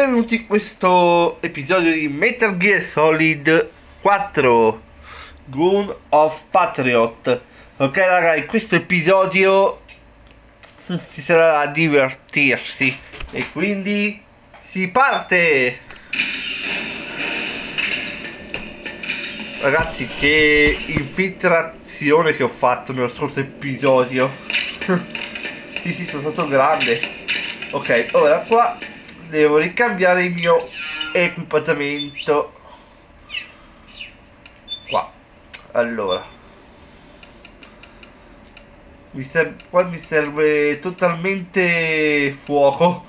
benvenuti in questo episodio di Metal Gear Solid 4 Gun of Patriot. Ok raga, in questo episodio ci sarà a divertirsi e quindi si parte! Ragazzi, che infiltrazione che ho fatto nello scorso episodio. Sì, sono stato grande. Ok, ora qua devo ricambiare il mio equipaggiamento. Qua. Allora. Qua mi serve totalmente fuoco.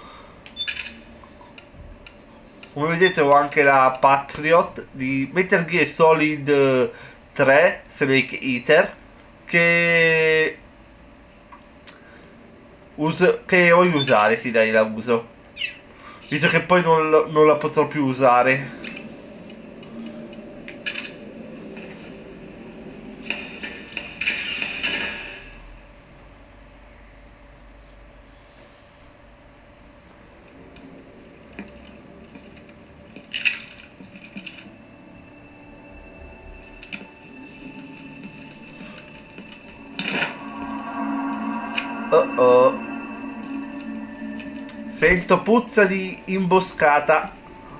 Come vedete ho anche la Patriot di Metal Gear Solid 3 Snake Eater che voglio usare, sì dai, la uso. Visto che poi non la potrò più usare. Oh oh. Sento puzza di imboscata.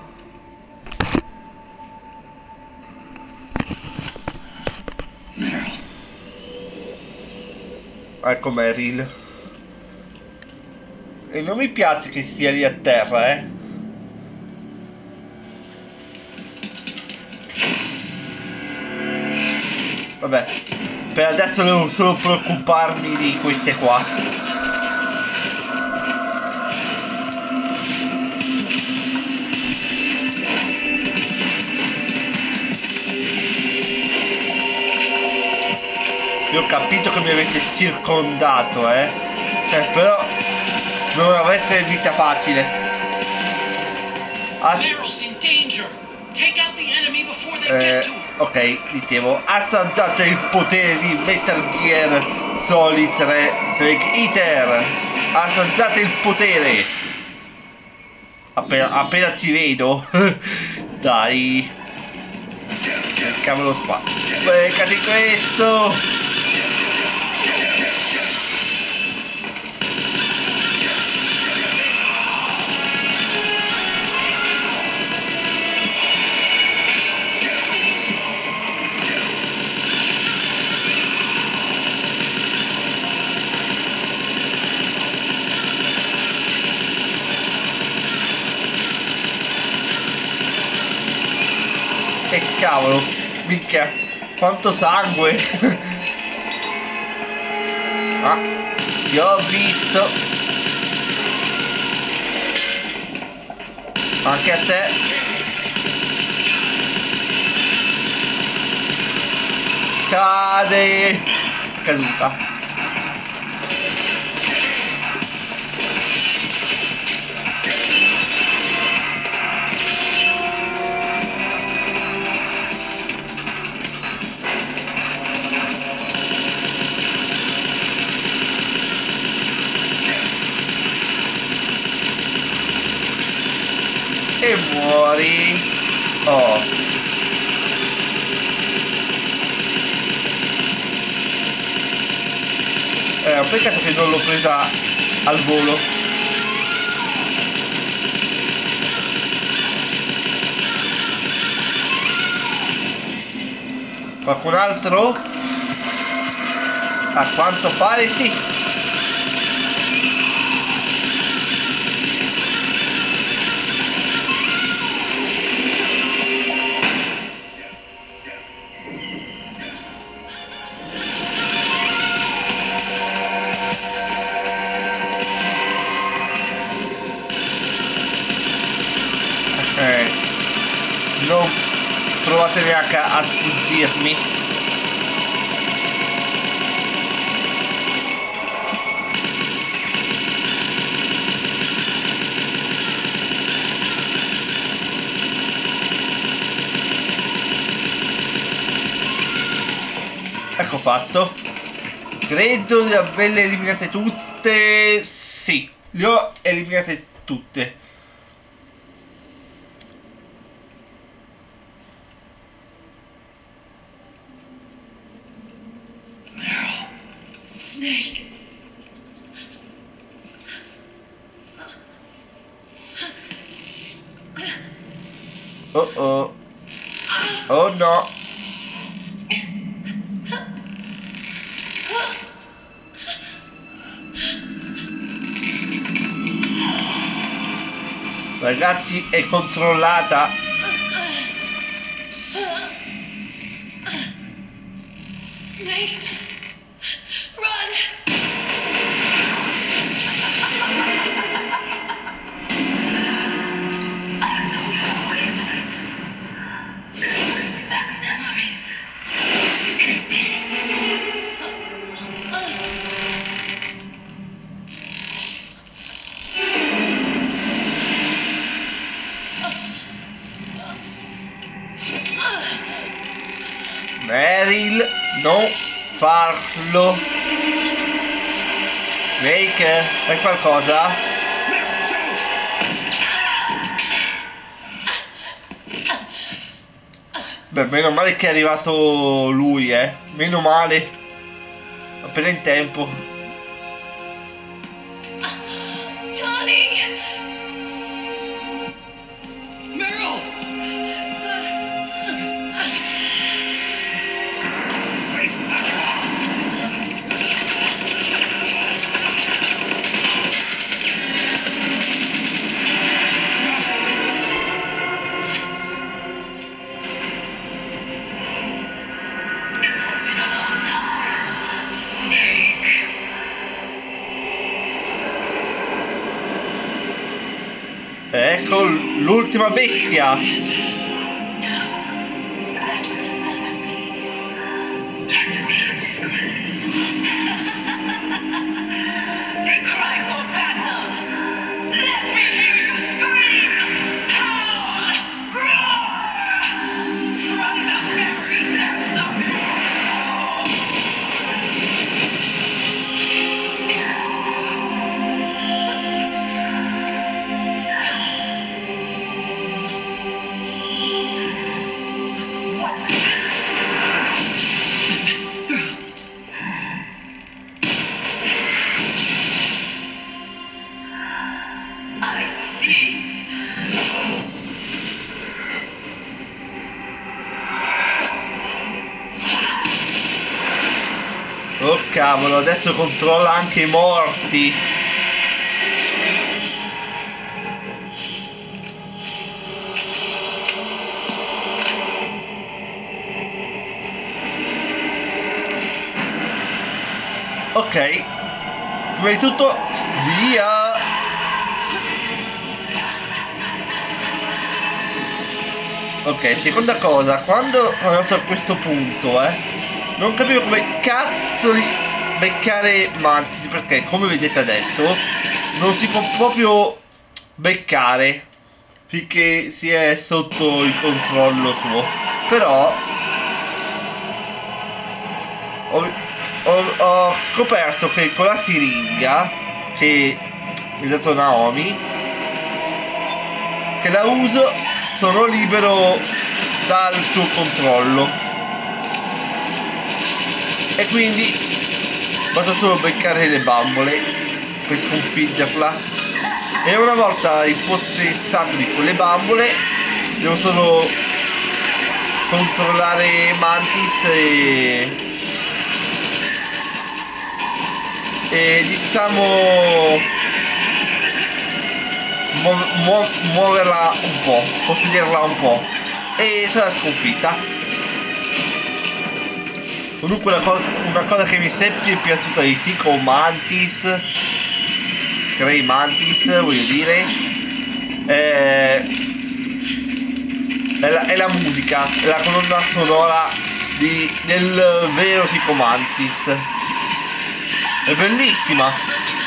Ecco Meryl. E non mi piace che stia lì a terra, eh. Vabbè, per adesso devo solo preoccuparmi di queste qua. Io ho capito che mi avete circondato, però non avrete vita facile. Ok, dicevo, assaggiate il potere di Metal Gear Solid 3 Snake Eater. Assaggiate il potere. Appena ci vedo. Dai. Cavolo qua. Beccati questo. Che cavolo, minchia, quanto sangue. Ah, ti ho visto. Anche a te. Cade. Caduta. E muori. Oh. Ho peccato che non l'ho presa al volo. Qualcun altro? A quanto pare sì. Non provate neanche a sfuggirmi. Ecco fatto. Credo di averle eliminate tutte. Sì, le ho eliminate tutte. Snake. Oh oh. Oh no. Ragazzi, è controllata. Snake, run! I know you'll win. It brings back memories. Keep me. Meryl, non farlo. Snake, fai qualcosa? Beh, meno male che è arrivato lui, meno male. Appena in tempo. Johnny! Meryl! It has been a long time, Snake. Ecco l'ultima bestia. No, that was another me. Can you hear the scream? They cry for battle. Let me hear you scream! Howl! Roar! From the very depths of your soul! What's this? I see. Oh cavolo, adesso controlla anche i morti. Ok, prima di tutto via. Ok, seconda cosa, quando sono arrivato a questo punto, non capivo come cazzo di beccare Mantis, perché come vedete adesso non si può proprio beccare finché si è sotto il controllo suo. Però ho scoperto che con la siringa che mi ha dato Naomi, che la uso, sono libero dal suo controllo e quindi basta solo beccare le bambole per sconfiggerla, e una volta impossessato di quelle bambole devo solo controllare Mantis e diciamo muoverla un po', possederla un po', e sarà sconfitta. Comunque una cosa che mi è sempre piaciuta di Psycho Mantis, Grey Mantis voglio dire, è la musica, è la colonna sonora del vero Psycho Mantis. È bellissima.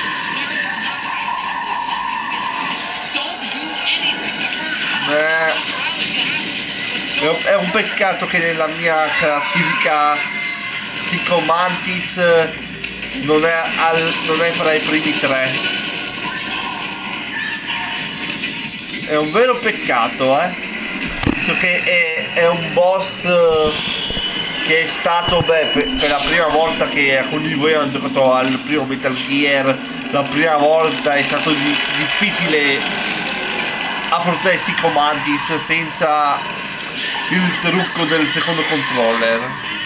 È un peccato che nella mia classifica Psycho Mantis non è fra i primi 3. È un vero peccato, visto che è un boss che è stato, beh, per la prima volta che alcuni di voi hanno giocato al primo Metal Gear, la prima volta è stato difficile affrontare Psycho Mantis senza il trucco del secondo controller.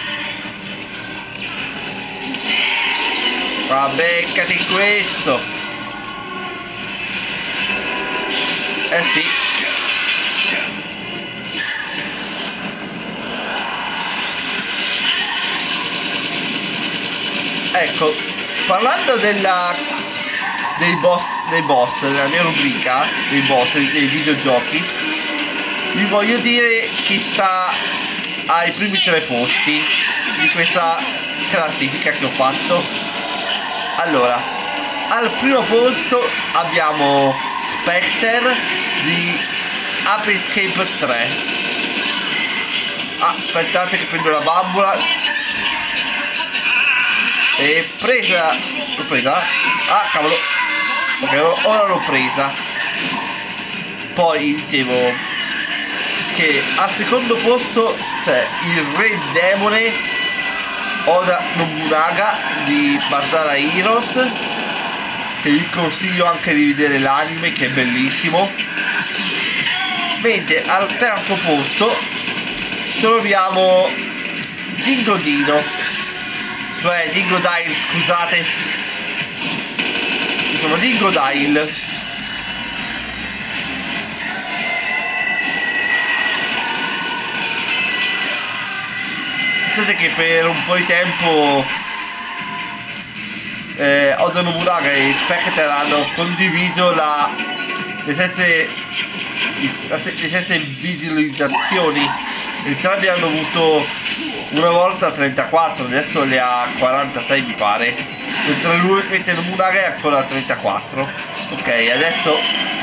Ma beccati questo! Eh sì. Ecco, parlando dei boss della mia rubrica, dei boss dei videogiochi, vi voglio dire chi sta ai primi 3 posti di questa classifica che ho fatto. Allora, al primo posto abbiamo Spectre di Ape Escape 3. Aspettate che prendo la bambola. E presa. L'ho presa? Ah, cavolo. Ok, ora l'ho presa. Poi dicevo che al secondo posto c'è il Re Demone Oda Nobunaga di Masara Heroes, che vi consiglio anche di vedere l'anime, che è bellissimo. Mentre al terzo posto troviamo Dingo Dino, cioè Dingo Dile, scusate, insomma Dingo Dile. Pensate che per un po' di tempo Oda Nobunaga e Spectre hanno condiviso le stesse visualizzazioni. Entrambi hanno avuto una volta 34, adesso le ha 46 mi pare, mentre Nobunaga è ancora 34. Ok, adesso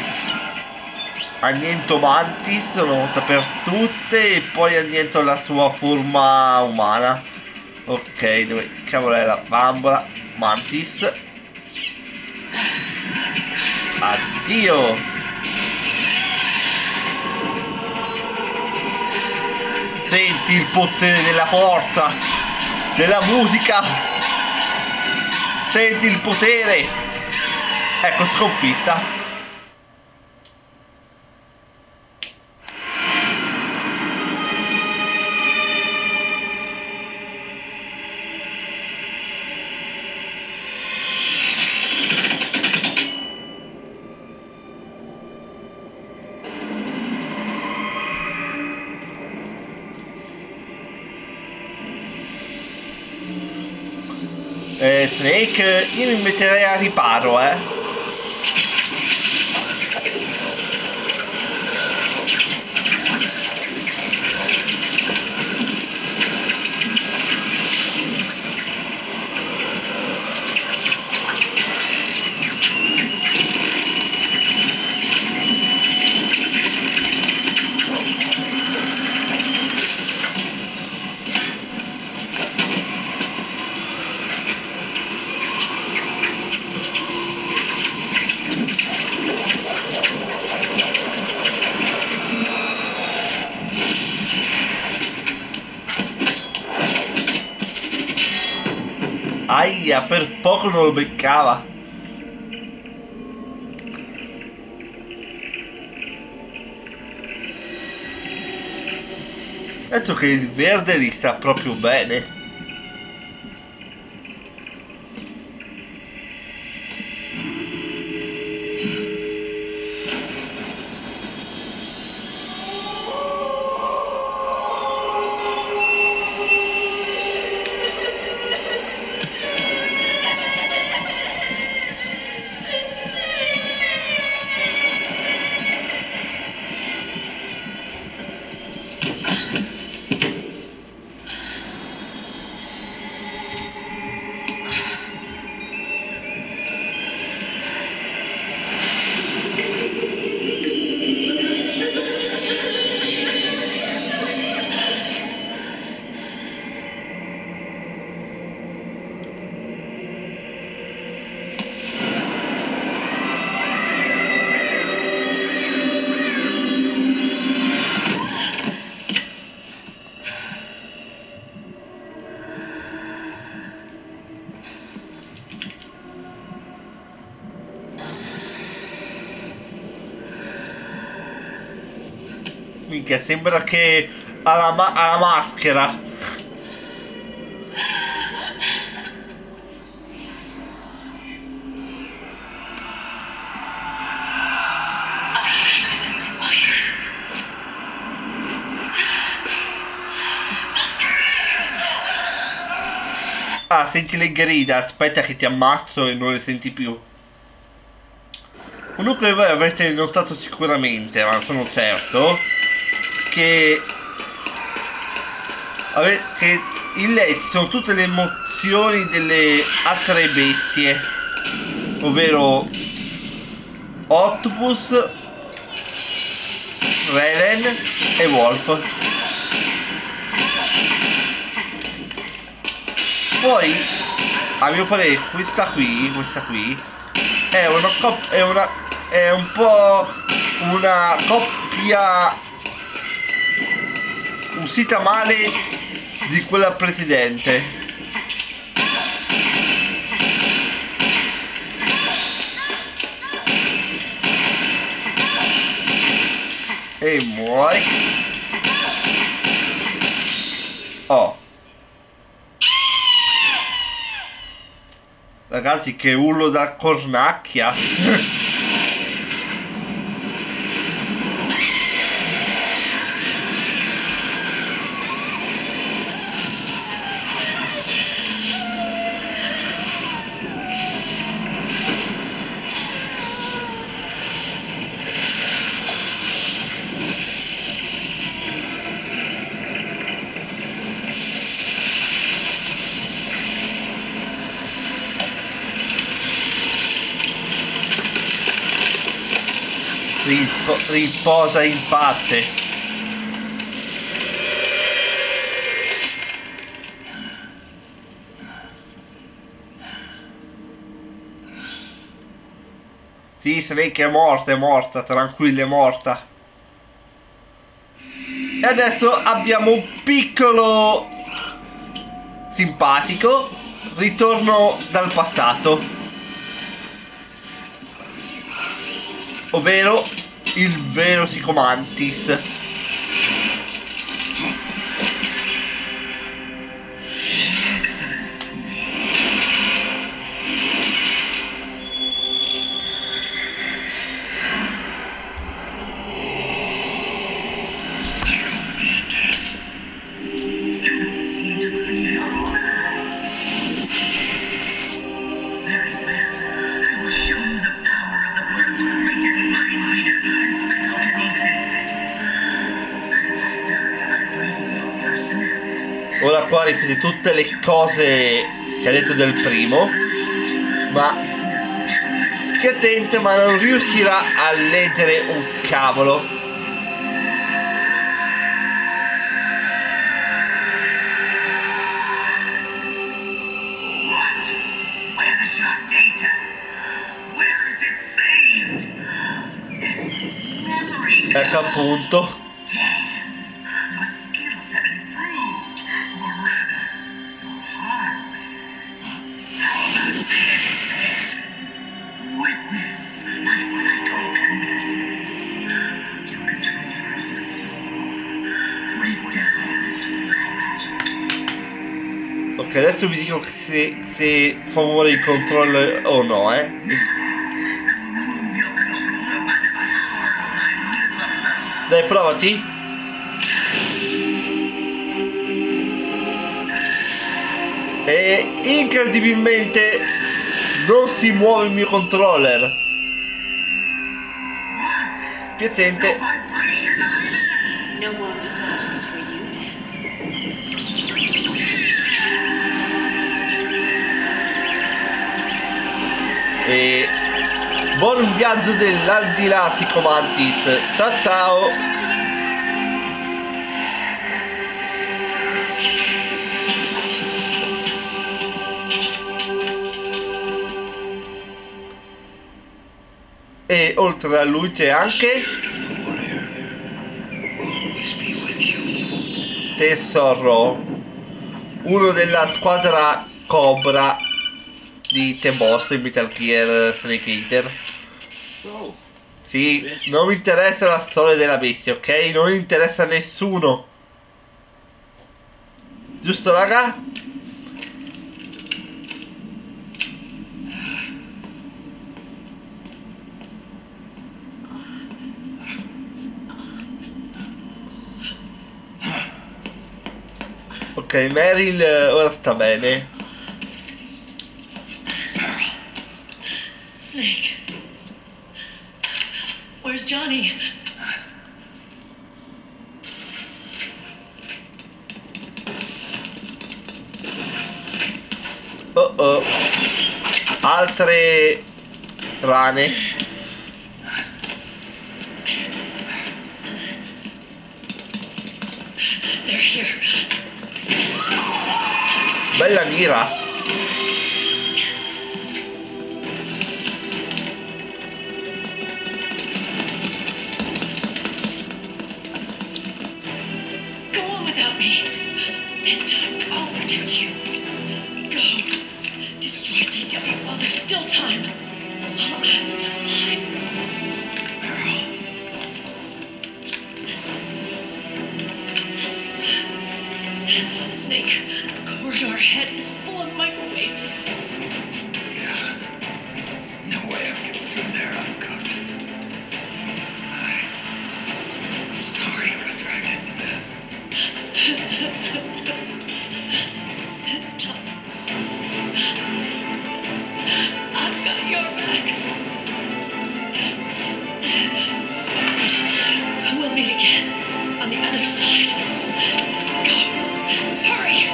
anniento Mantis una volta per tutte e poi anniento la sua forma umana. Ok, dove cavolo è la bambola? Mantis. Addio. Senti il potere della forza, della musica. Senti il potere. Ecco, sconfitta. Snake, io mi metterei a riparo, Aia, per poco non lo beccava. Detto che il verde gli sta proprio bene. minchia, sembra che ha la maschera. Ah, senti le grida, aspetta che ti ammazzo e non le senti più. Comunque voi avrete notato sicuramente, ma sono certo, che in lei ci sono tutte le emozioni delle altre bestie, ovvero Octopus, Raven e Wolf. Poi, a mio parere, questa qui è è un po' una coppia uscita male di quella precedente. E muori. Oh. Ragazzi, che urlo da cornacchia. Riposa in pace. Sì, Snake è morta, tranquilla, è morta. E adesso abbiamo un piccolo simpatico ritorno dal passato, ovvero il vero Psychomantis. Ora qua ripete tutte le cose che ha detto del primo, ma spiacente, ma non riuscirà a leggere un cavolo. Ecco appunto. Ok, adesso vi dico se fa muovere il controller o no, Dai, provaci. E incredibilmente non si muove il mio controller. Spiacente. No more massages for you. E buon viaggio dell'aldilà, Psychomantis. Ciao ciao. E oltre a lui c'è anche Tesoro, uno della squadra Cobra di The Boss in Metal Gear Snake Eater. So, Sì, non mi interessa la storia della bestia, ok? Non interessa a nessuno. Giusto, raga? Ok, Meryl ora sta bene. Snake. Where's Johnny? Oh oh. Altre rane. They're here. Bella mira. Go on without me. This time I'll protect you. Go. Destroy DW while there's still time. While I'm still alive. Snake, the corridor ahead is full of microwaves. Yeah. No way I'm getting through there uncooked. I'm sorry I got dragged into this. This time, I've got your back. We'll meet again on the other side. Go! Hurry!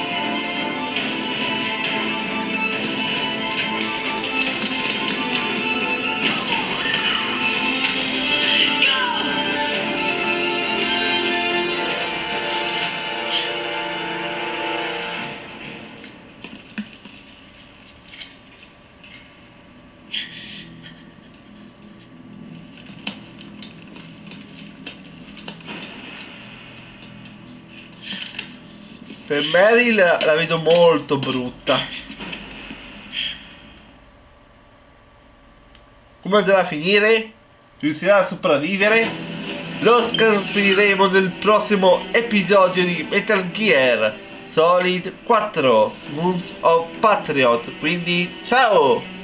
Per Meryl la vedo molto brutta. Come andrà a finire? Riuscirà a sopravvivere? Lo scopriremo nel prossimo episodio di Metal Gear Solid 4 Wounds of Patriot. Quindi ciao!